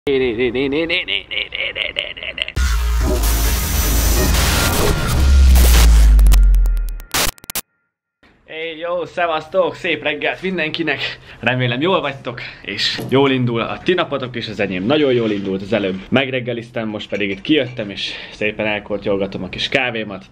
Hey, jó, szevasztok, szép reggelt mindenkinek! Remélem jól vagytok, és jól indul a ti napotok, és az enyém nagyon jól indult az előbb. Megreggeliztem, most pedig itt kijöttem, és szépen elkortyolgatom a kis kávémat.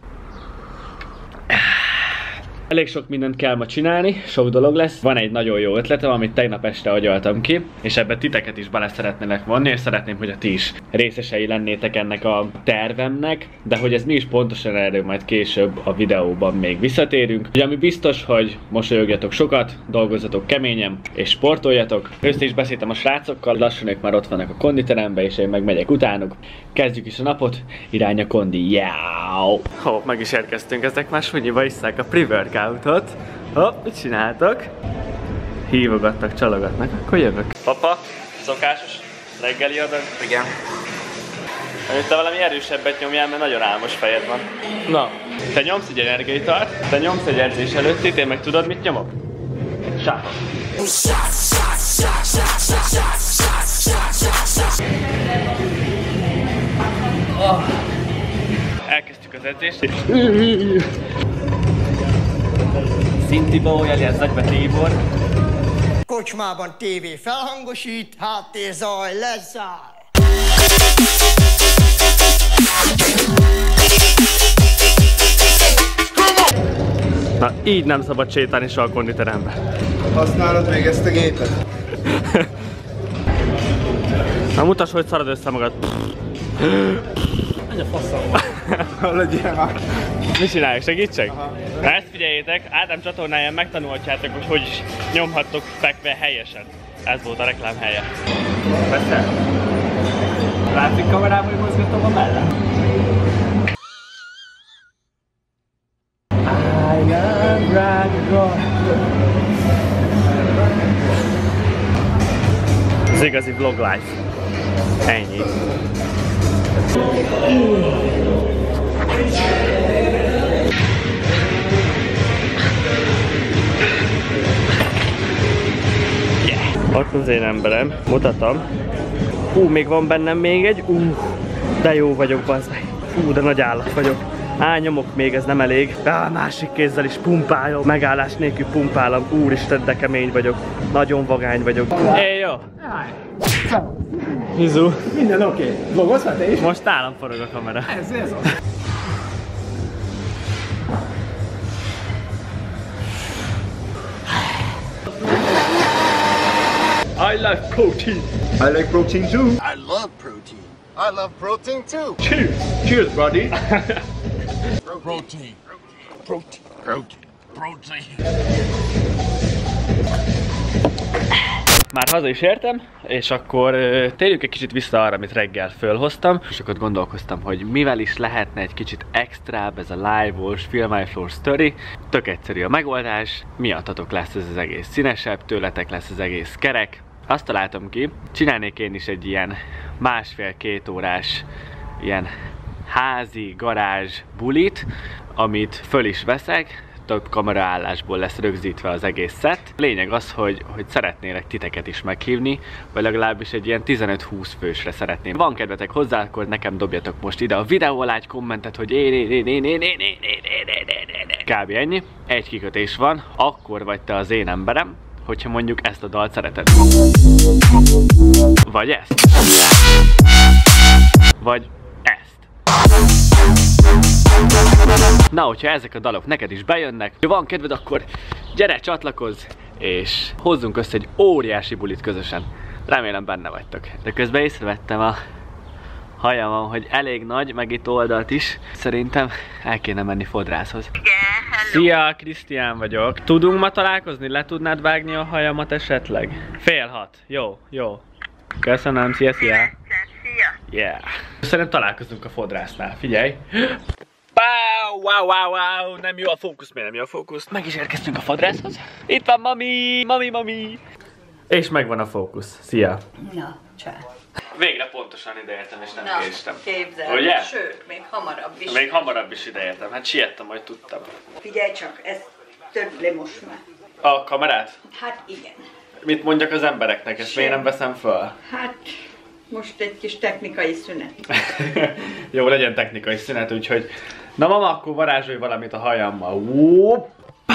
Elég sok mindent kell ma csinálni, sok dolog lesz. Van egy nagyon jó ötletem, amit tegnap este agyaltam ki, és ebben titeket is bele szeretnélek vonni, és szeretném, hogy a ti is részesei lennétek ennek a tervemnek, de hogy ez mi is pontosan, erről majd később a videóban még visszatérünk. Ugye ami biztos, hogy mosolyogjatok sokat, dolgozzatok keményen, és sportoljatok. Össze is beszéltem a srácokkal, lassan ők már ott vannak a konditeremben, és én meg megyek utánuk. Kezdjük is a napot, irány a kondi. Jáó! Hopp, meg is érkeztünk, ezek már sunyiba isszák a pre-workoutot. Hopp, mit csináltok? Hívogattak, csalogatnak, akkor jövök. Papa, szokásos reggeli adag? Igen. Te valami erősebbet nyomjál, mert nagyon álmos fejed van. Na, te nyomsz egy energiaitalt, te nyomsz egy edzés előttit, én meg tudod mit nyomok? Sátok. Elkezdtük az edzést. Szintibó, alias Nagybe Tibor. Kocsmában tévé felhangosít, háttérzaj, lezár. Na, így nem szabad sétálni soha a konditerembe. Használod még ezt a gépet? Na, mutasd, hogy szarad össze magad. Anya faszom. Legyél már. Mit csináljuk? Segítsek? Na, ezt figyeljétek, Ádám csatornáján megtanulhatjátok, hogy hogy is nyomhattok fekve helyesen. Ez volt a reklám helye. Persze? Látszik kamerában, hogy mozgatom a mellem? I am rock. Ez igazi vlog life. Ennyi. Ott az én emberem, mutatom. Hú, még van bennem még egy. De jó vagyok, bazd meg. Hú, de nagy állat vagyok. Nyomok még, ez nem elég. Másik kézzel is pumpálom, megállás nélkül pumpálom. Úristen, de kemény vagyok. Nagyon vagány vagyok. Jó! Izu. Minden oké. Vlogozhat te is? Most nálam forog a kamera. Ez az. I like protein. I like protein too. I love protein. I love protein too. Cheers. Cheers, buddy. Protein. Protein. Protein. Protein. Már haza is értem, és akkor térjünk egy kicsit vissza arra, amit reggel fölhoztam. És akkor gondolkoztam, hogy mivel is lehetne egy kicsit extrább ez a live-os Feel My Floor Story. Tök egyszerű a megoldás, miattatok lesz ez az egész színesebb, tőletek lesz az egész kerek. Azt találtam ki, csinálnék én is egy ilyen másfél-két órás ilyen házi garázs bulit, amit föl is veszek, több kameraállásból lesz rögzítve az egész szett. Lényeg az, hogy szeretnélek titeket is meghívni, vagy legalábbis egy ilyen 15-20 fősre szeretném. Van kedvetek hozzá, akkor nekem dobjatok most ide a videó alá egy kommentet, hogy kb. Ennyi. Egy kikötés van, akkor vagy te az én emberem, hogyha mondjuk ezt a dalt szereted. Vagy ezt. Vagy ezt. Na, hogyha ezek a dalok neked is bejönnek, ha van kedved, akkor gyere, csatlakozz, és hozzunk össze egy óriási bulit közösen. Remélem benne vagytok. De közben észrevettem a hajamon, hogy elég nagy, meg itt oldalt is. Szerintem el kéne menni fodrászhoz. Szia, Krisztián vagyok. Tudunk ma találkozni? Le tudnád vágni a hajamat esetleg? 5:30. Jó, jó. Köszönöm, szia, szia. Yeah. Szerintem találkozunk a fodrásznál. Figyelj. Wow, nem jó a fókusz, miért nem jó a fókusz? Meg is érkeztünk a fodrászhoz. Itt van mami. És megvan a fókusz. Szia. Na, csá. Végre pontosan ideértem és nem késtem. Képzeld, ugye? Sőt, még hamarabb is. Még hamarabb is ideértem, hát siettem, hogy tudtam. Figyelj csak, ez törd most már. A kamerát? Hát igen. Mit mondjak az embereknek, ezt miért nem veszem föl? Hát Most egy kis technikai szünet. Jó, legyen technikai szünet, úgyhogy... Na mama, akkor varázsolj valamit a hajammal. Hoppá!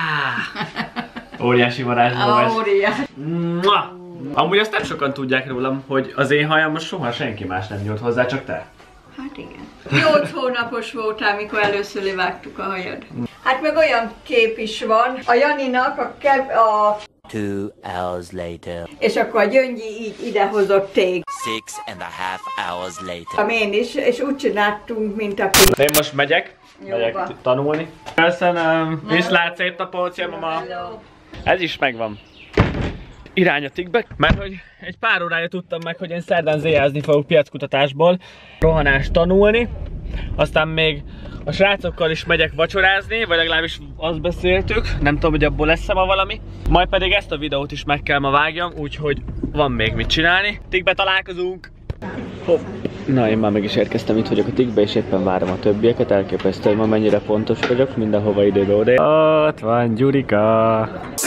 Óriási varázsló vagy. Óriás. Amúgy azt nem sokan tudják rólam, hogy az én hajam most soha senki más nem nyújt hozzá, csak te. Hát igen. 8 hónapos voltál, mikor először levágtuk a hajad. Hát meg olyan kép is van. A Janinak a 2 hours later. és akkor a Gyöngyi így idehozott téged. 6.5 hours later. Én is, és úgy csináltunk, mint aki... Én most megyek Jóba. tanulni. Köszönöm. Viszlát, szép napot, szia mama. Hello. Ez is megvan. Irány a tikbe, mert hogy egy pár órája tudtam meg, hogy én szerdán zéjázni fogok piackutatásból, rohanást tanulni, aztán még a srácokkal is megyek vacsorázni, vagy legalábbis azt beszéltük, nem tudom, hogy abból lesz-e ma valami. Majd pedig ezt a videót is meg kell ma vágjam, úgyhogy van még mit csinálni. Tikbe találkozunk! Hopp. Na, én már meg is érkeztem, itt vagyok a tikbe, és éppen várom a többieket, elképesztő, hogy ma mennyire fontos vagyok, mindenhova ide-oda. Ott van Gyurika!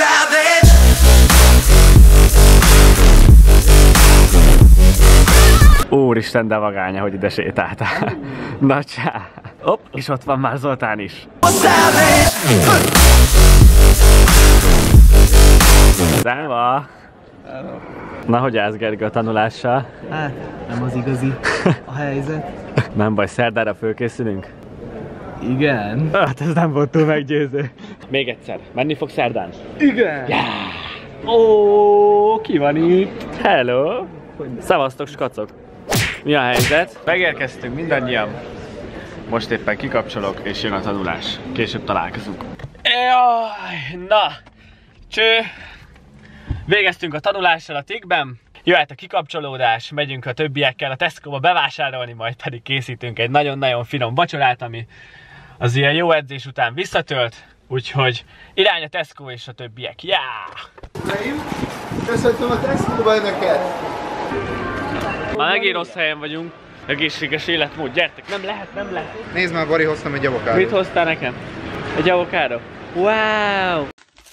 Úristen, de vagánya, hogy ide sétáltál. Na csá! Hopp, és ott van már Zoltán is. Száva! Na, hogy állsz, Gergő, a tanulással? Hát, nem az igazi a helyzet. Nem baj, szerdára fölkészülünk? Igen. Hát ez nem volt túl meggyőző. Még egyszer, menni fog szerdán? Igen. Yeah. Ó, ki van itt? Hello! Szevasztok, skacok! Mi a helyzet? Megérkeztünk mindannyian. Most éppen kikapcsolok, és jön a tanulás. Később találkozunk. Jaj, na! Cső! Végeztünk a tanulással a tikben. Jöhet a kikapcsolódás, megyünk a többiekkel a Tesco-ba bevásárolni, majd pedig készítünk egy nagyon-nagyon finom vacsorát, ami az ilyen jó edzés után visszatölt. Úgyhogy irány a Tesco és a többiek. Yeah! Köszöntöm a Tesco-ba önöket! Már megint rossz helyen vagyunk. Egészséges életmód, gyertek, nem lehet. Nézd már, Bari, hoztam egy avokádót. Mit hoztál nekem? Egy avokádó? Wow!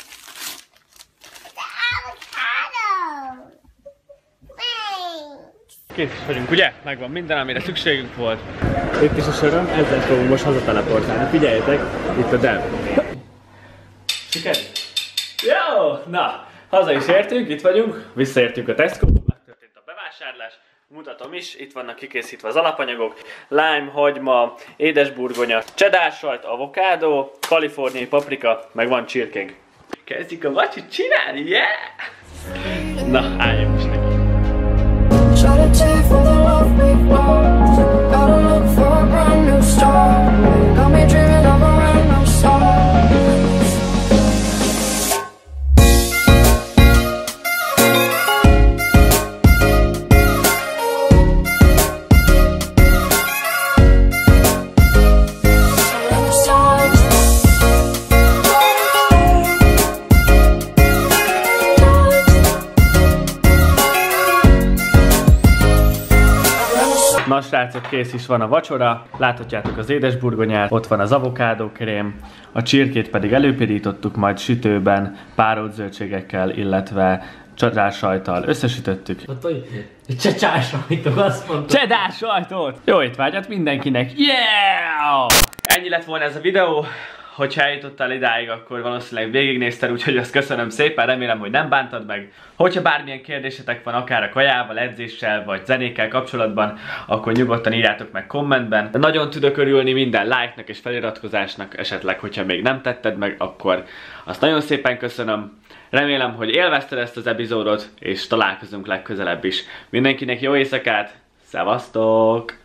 Kész is vagyunk, ugye? Megvan minden, amire szükségünk volt. Itt is a söröm, ezzel fogunk most hazateleportálni. Figyeljetek, itt a Dev. Sikerült? Jó! Na, haza is értünk, itt vagyunk. Visszaértünk a Tesco-ba, megtörtént a bevásárlás. Mutatom is, itt vannak kikészítve az alapanyagok. Lime, hagyma, édesburgonya, cheddar sajt, avokádó, kaliforniai paprika, meg van csirkénk. Kezdjük a vacsit csinálni, yeah! Na, álljunk is neki. Try to take for the love we've lost. Gotta look for a brand new start. Got me dreaming of a random song. Na srácok, kész is van a vacsora, láthatjátok az édesburgonyát, ott van az avokádókrém, a csirkét pedig előpirítottuk, majd sütőben párolt zöldségekkel, illetve cheddar sajttal összesütöttük. Cheddar sajtot, azt mondtam. Cheddar sajtot! Jó étvágyat mindenkinek! Yeah! Ennyi lett volna ez a videó. Hogyha eljutottál idáig, akkor valószínűleg végignézted, úgyhogy azt köszönöm szépen, remélem, hogy nem bántad meg. Hogyha bármilyen kérdésetek van, akár a kajával, edzéssel, vagy zenékkel kapcsolatban, akkor nyugodtan írjátok meg kommentben. Nagyon tudok örülni minden like-nak és feliratkozásnak, esetleg, hogyha még nem tetted meg, akkor azt nagyon szépen köszönöm. Remélem, hogy élvezted ezt az epizódot, és találkozunk legközelebb is. Mindenkinek jó éjszakát, szevasztok!